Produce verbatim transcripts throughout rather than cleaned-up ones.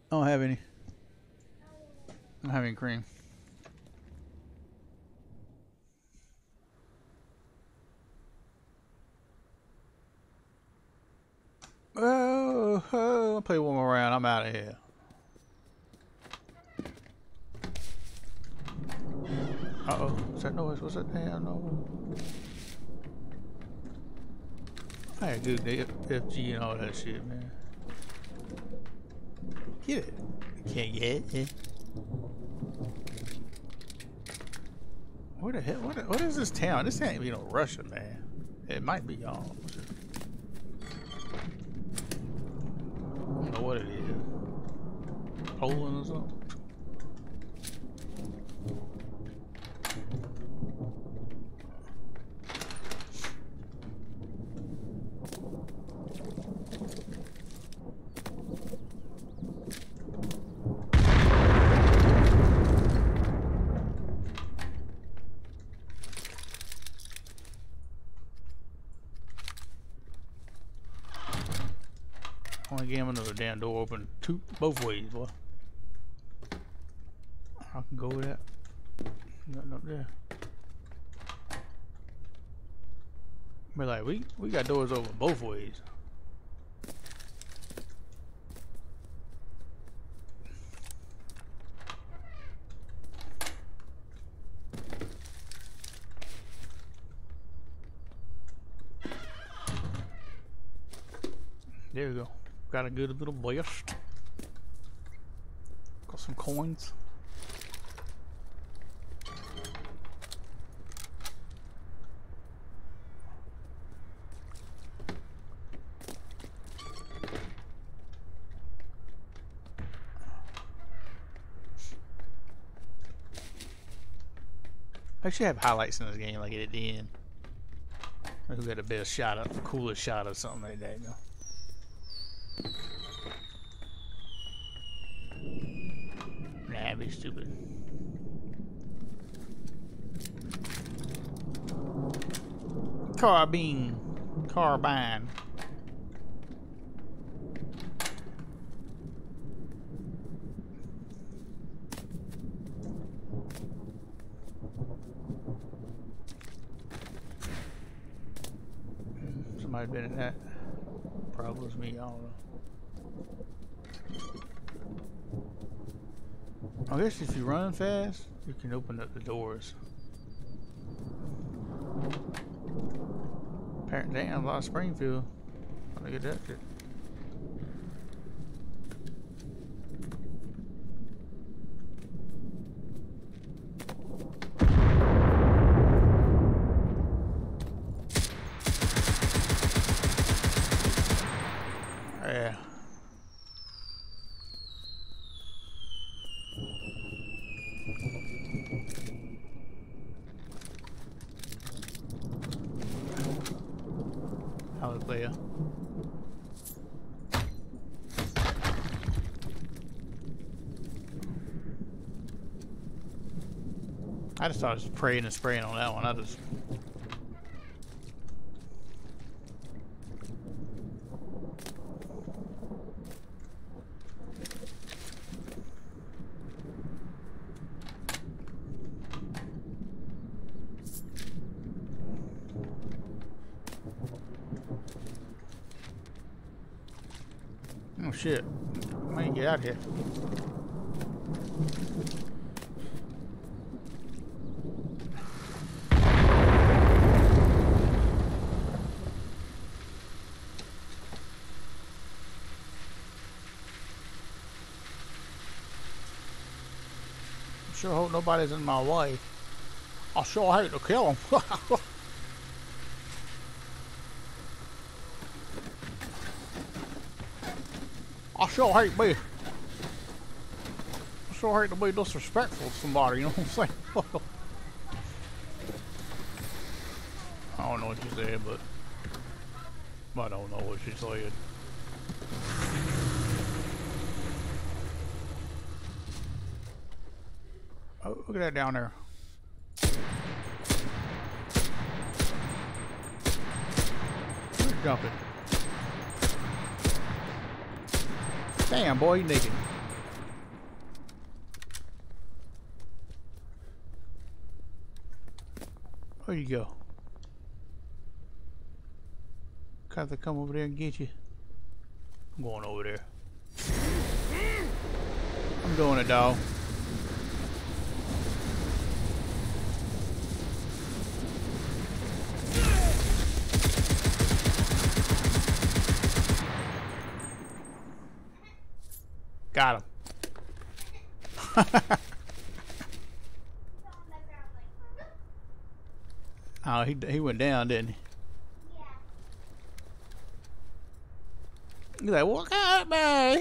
I don't have any. I don't have any cream. Oh, oh, I'll play one more round. I'm out of here. Uh oh. What's that noise? What's that damn noise? I had good F, F G and all that shit, man. Get it. I can't get it. Where the hell? What, what is this town? This ain't even no Russia, man. It might be, y'all. I don't know what it is. Poland or something? Only game another damn door open two both ways, boy. I can go with that. Nothing up there. But like we we got doors open both ways. There we go. Got a good little blast. Got some coins. I should have highlights in this game, like at the end. Who got the best shot of, the coolest shot or something like that, you know. Nah, be stupid. Carbine. Carbine. Somebody been in that. Probably was me, I don't know. I guess if you run fast, you can open up the doors. Apparently, damn, a lot of Springfield. Look at that shit. Yeah. How player. I just thought I was praying and spraying on that one. I just. Oh shit. I ain't get out of here. Sure hope nobody's in my way. I sure hate to kill him. I sure hate be. I sure hate to be disrespectful to somebody, you know what I'm saying? I don't know what you said, but I don't know what she said. Oh, look at that down there. Where's jumping? Damn, boy, you naked. Where you go? Got to come over there and get you. I'm going over there. I'm doing it, dog. Got him. Oh, he he went down, didn't he? Yeah. He's like, what got me?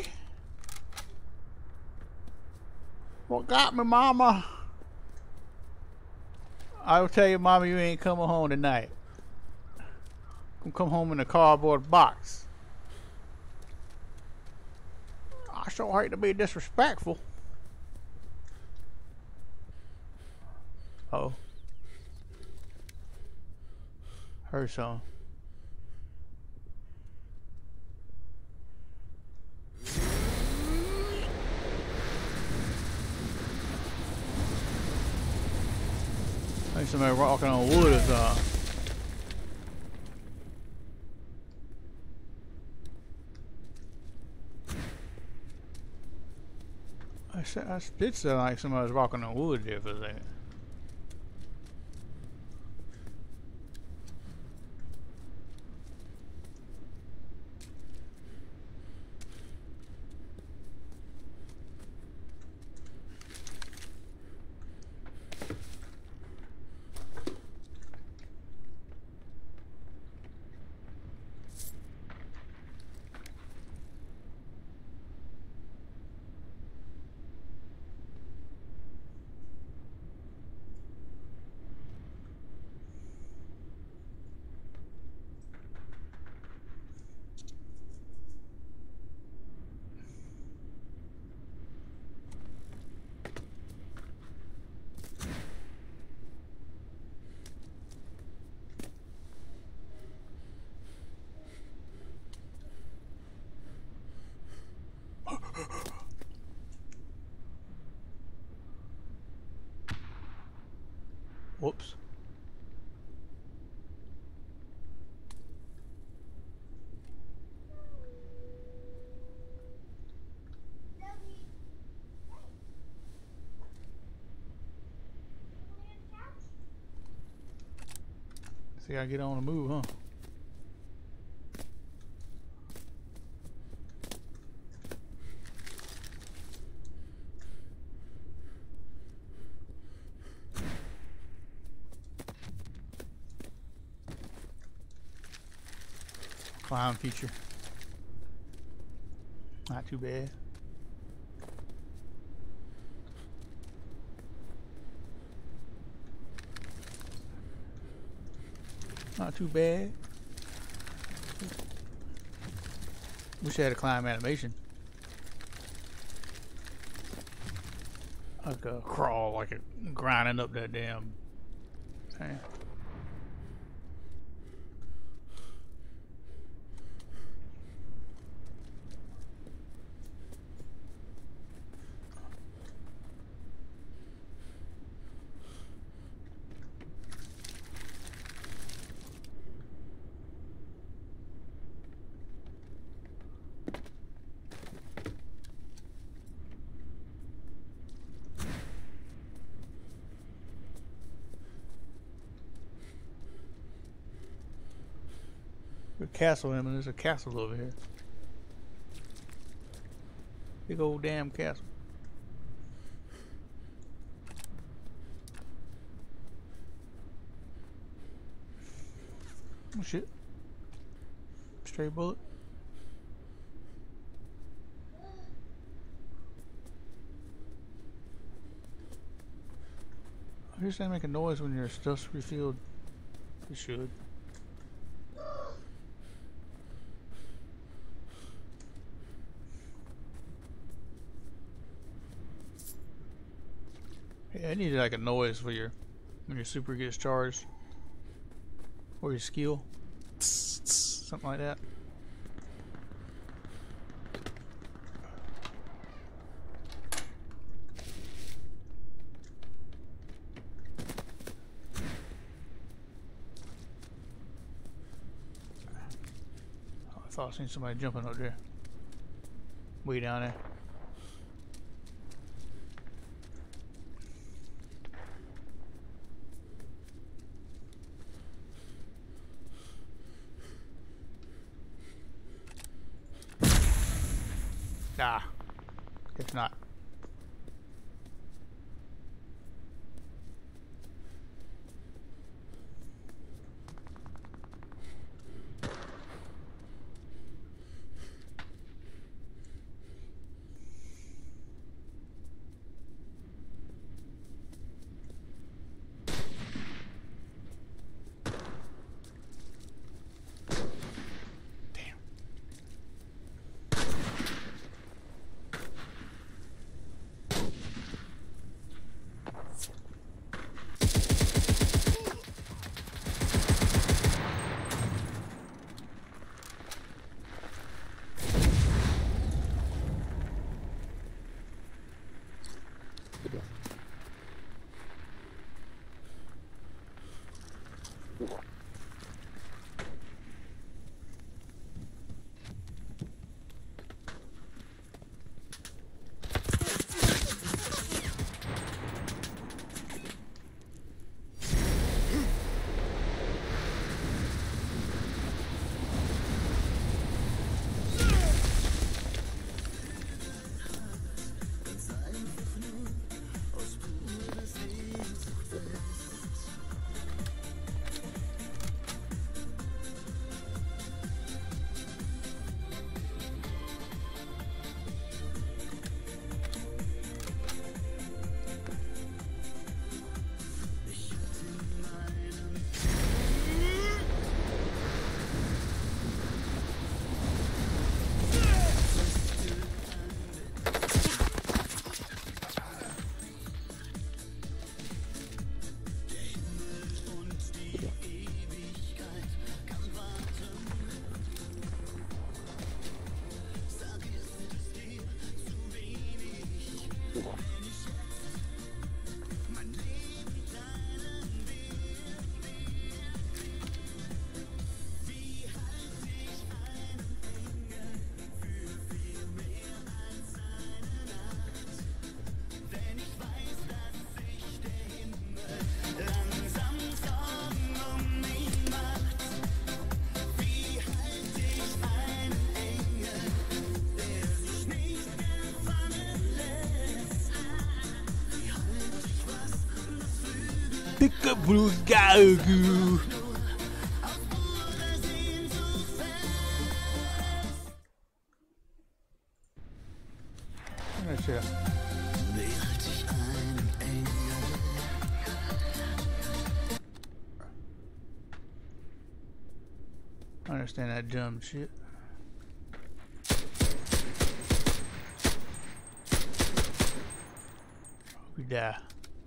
What got me, mama? I'll tell you, mama, you ain't coming home tonight. I'm come home in a cardboard box. I sure hate to be disrespectful. Uh oh. Heard something. I think somebody walking on wood or something. I, said, I did sound like somebody was walking on wood there for a second. Whoops. See, I get on the move, huh? Clown feature. Not too bad. Not too bad. Wish I had a climb animation. Like a crawl, like a grinding up that damn thing. A castle, I mean, there's a castle over here. Big old damn castle. Oh shit. Stray bullet. I hear they make a noise when your stuff's refilled. You should. Yeah, I need like a noise for your when your super gets charged, or your skill, something like that. thought I seen somebody jumping up there. Way down there. Nah. Guess not. Peekaboo goo. That's it. I understand that dumb shit. We die.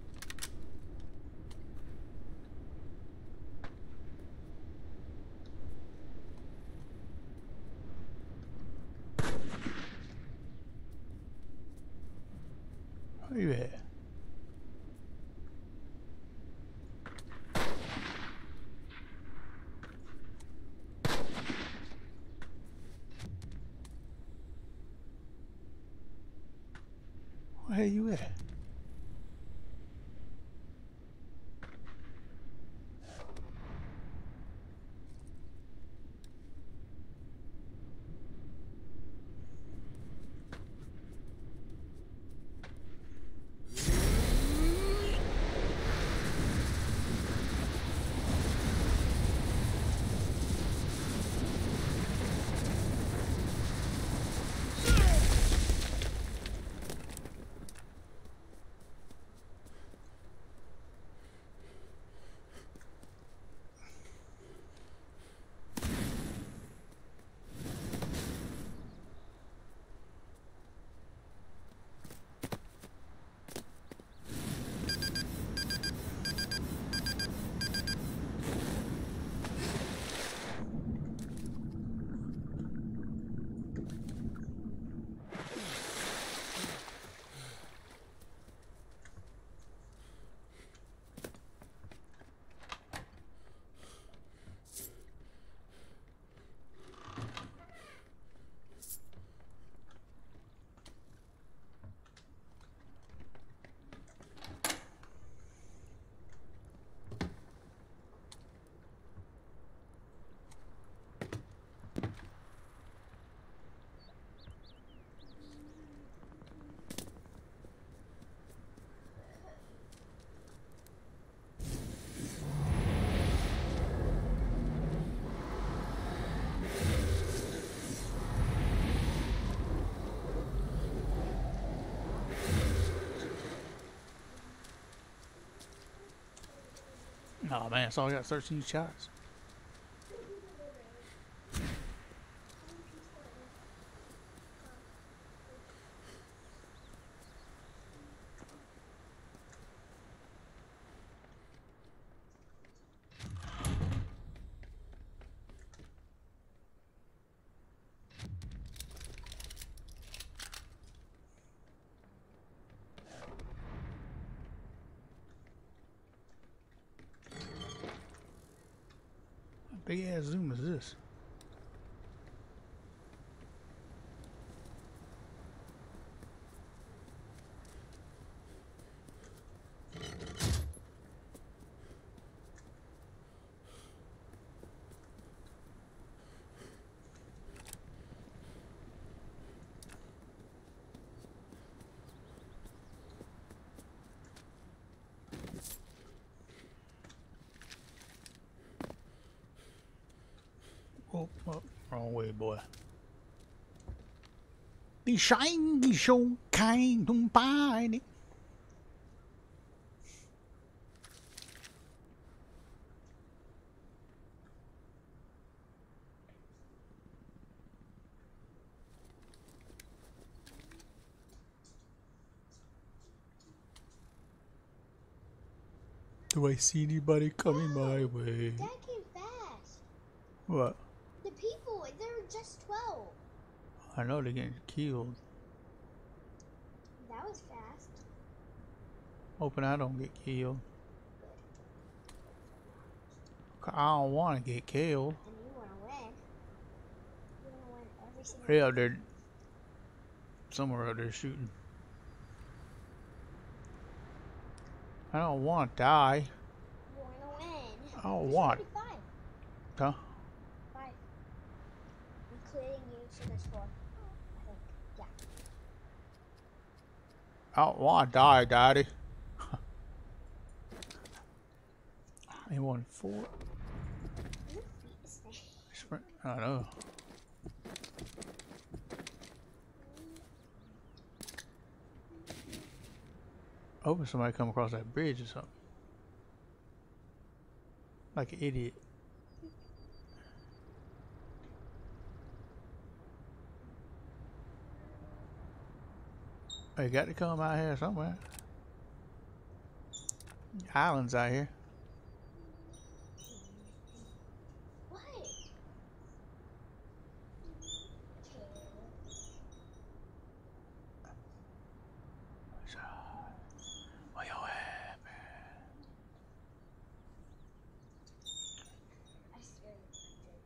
Where you at? Where you at? Oh man, so I got thirteen shots. Big ass zoom is this? Oh, oh, wrong way, boy. 你上一首开动白你。Do I see anybody coming wow, my way? That came fast. What? The people, there were just twelve. I know they're getting killed. That was fast. Hoping I don't get killed. I don't want to get killed. And you want to win. You want to win every single Yeah, they're somewhere out there shooting. I don't want to die. You want to win. I don't want. Five. Huh? Five. Including you, so there's four. I think. Yeah. I don't want to die, Daddy. I want four. Your feet is nice. I know. I hope somebody come across that bridge or something. Like an idiot. They got to come out here somewhere. Islands out here. What? Where you at, man? I swear you did.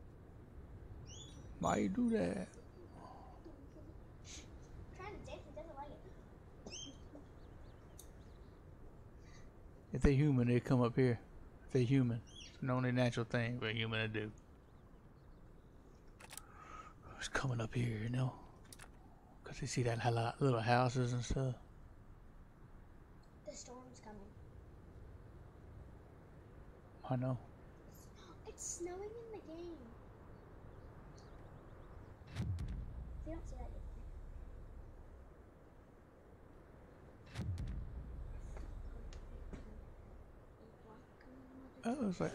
Why you do that? Trying to dance, it doesn't like it. If they're human, they come up here. If they're human. It's the only natural thing for a human to do. It's coming up here, you know? Because they see that little houses and stuff. The storm's coming. I know. It's snowing in the game. You don't see that yet. Oh, it's like...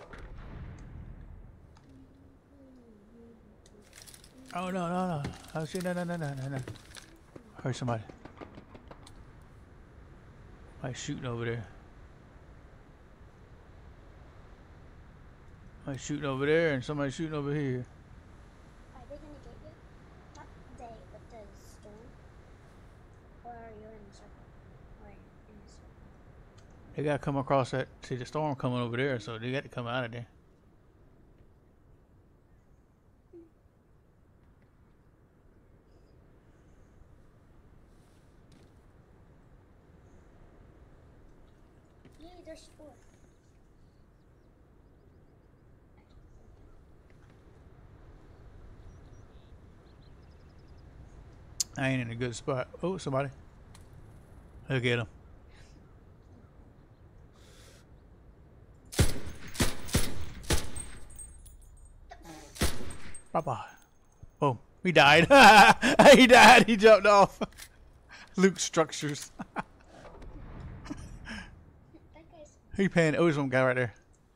Oh, no, no, no. Oh, see, no, no, no, no, no, no. I heard somebody. Somebody shooting over there. Somebody shooting over there and somebody shooting over here. Are they gonna get you? Not they, but the storm? Or are you in the circle? Or in the circle? They gotta come across that. See the storm coming over there, so they got to come out of there. Yay, there's four. I ain't in a good spot. Oh, somebody. Look at him. Bye-bye. Oh, he died. He died. He jumped off. Luke Structures. That guy's... He panned. Oh, there's one guy right there.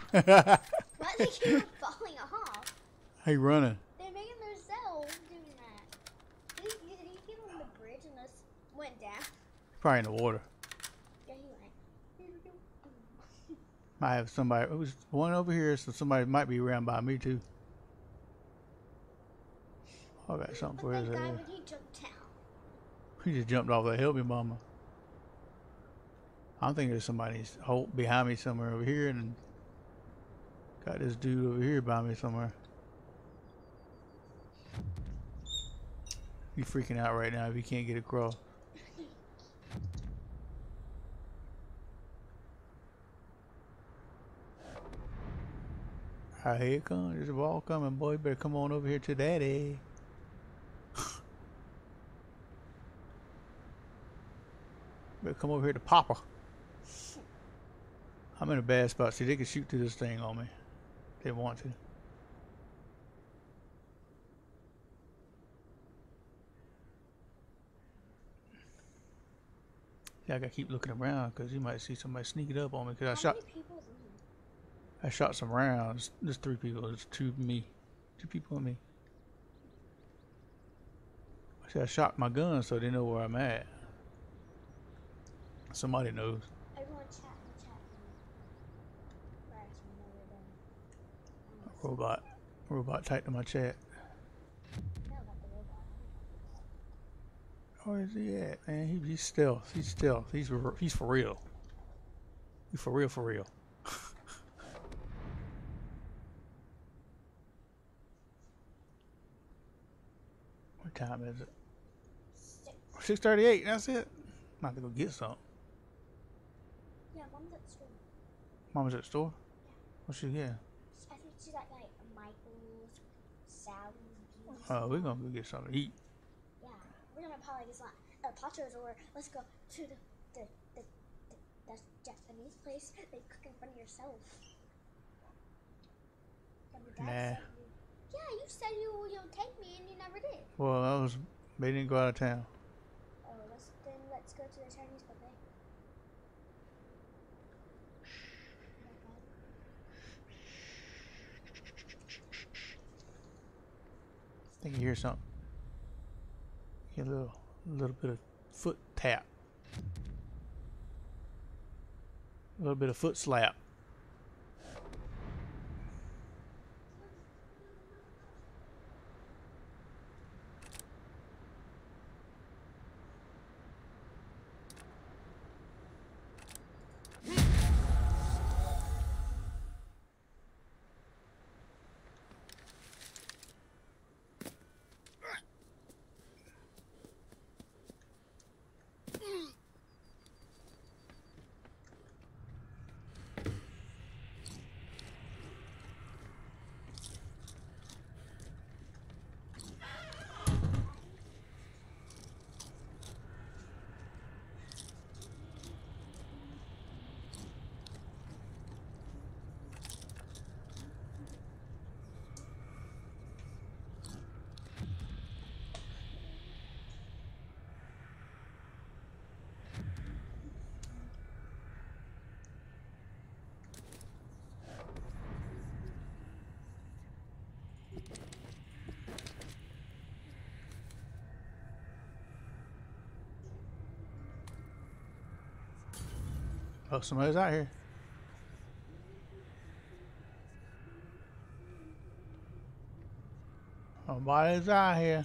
Why do they keep on falling off? Hey, running. They're making themselves doing that. Did he, did he get on the bridge and just went down? Probably in the water. Yeah, he went. Might have somebody. It was one over here, so somebody might be around by me too. Oh, I got something for But his that guy, head. when he jumped down. He just jumped off that. Help me, mama. I'm thinking there's somebody hold behind me somewhere over here, and got this dude over here by me somewhere. He's freaking out right now if he can't get across. Alright, here it comes. There's a ball coming, boy. You better come on over here to daddy. Better come over here to Papa. I'm in a bad spot. See, they can shoot through this thing on me. If they want to. Yeah, I gotta keep looking around because you might see somebody sneaking up on me. Cause I How shot, many people's in here? I shot some rounds. There's three people. There's two me, two people and me. I said I shot my gun so they know where I'm at. Somebody knows. Everyone chat in chat. Right, so we know we're done. Robot, robot typed in my chat. No, not the robot. Where is he at, man? He, he's stealth. He's stealth. He's he's for real. He's for real, for real. What time is it? Six. six thirty-eight. That's it. I'm about to go get something. Yeah, mom's at the store. Mama's at the store? Yeah. What's she getting? I think she's at like Michael's, Sally's, Beauty. Oh, we're gonna go get something to eat. Yeah, we're gonna probably get some El Pacho's, or let's go to the the, the, the that Japanese place they cook in front of yourself. And your dad Nah. said you, yeah, you said you were gonna take me and you never did. Well, I was. They didn't go out of town. Oh, let's then let's go to the Chinese buffet. I think you hear something. Hear a little, little bit of foot tap. A little bit of foot slap. Oh, somebody's out here. Somebody's out here.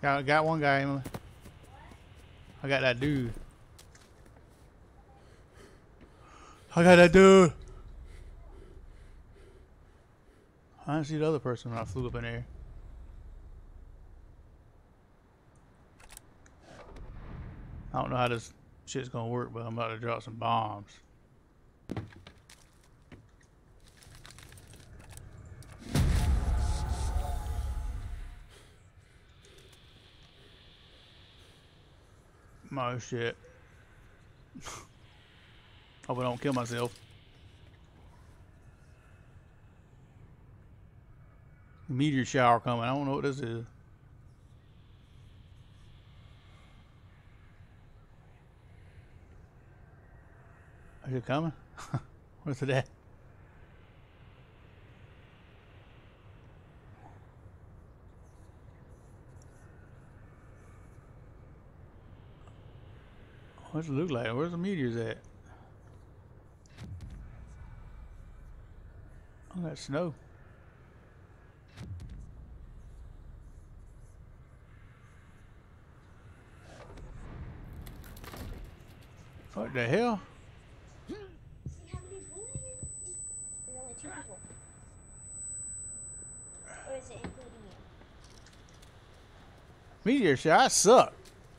Got, got one guy, Emily. I got that dude. I got that dude. I didn't see the other person when I flew up in there. I don't know how this shit's gonna work, but I'm about to drop some bombs. Oh shit. Hope I don't kill myself. Meteor shower coming. I don't know what this is. Is it coming? Where's it at? What's it look like? Where's the meteors at? Oh, that's snow. What the hell? See how many bullets? There's only two people. Or is it including you? Meteor shower, I suck.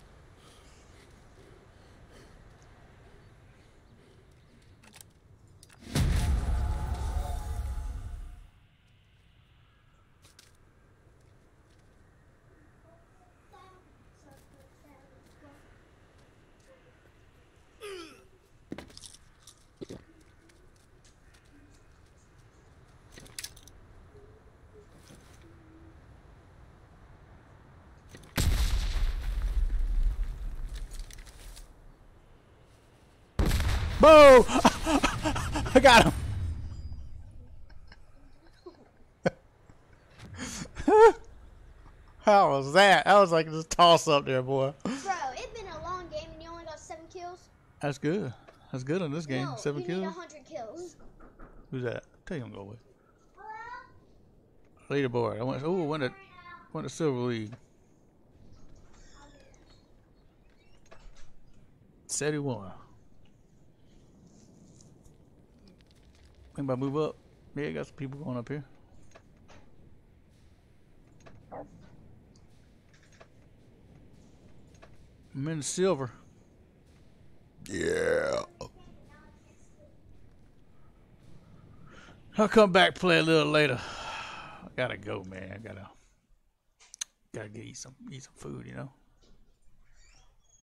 Boo! I got him. How was that? That was like just toss up there, boy. Bro, it's been a long game and you only got seven kills. That's good. That's good on this game. No, Seven you kills. need a hundred kills. Who's that? Tell him to go away. Leaderboard. I went. Oh, went to went to Silver League. Said he won. Anybody move up? Yeah, got some people going up here. I'm in the silver. Yeah. I'll come back play a little later. I gotta go, man. I gotta gotta get eat some eat some food, you know.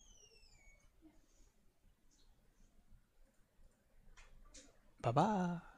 Bye bye.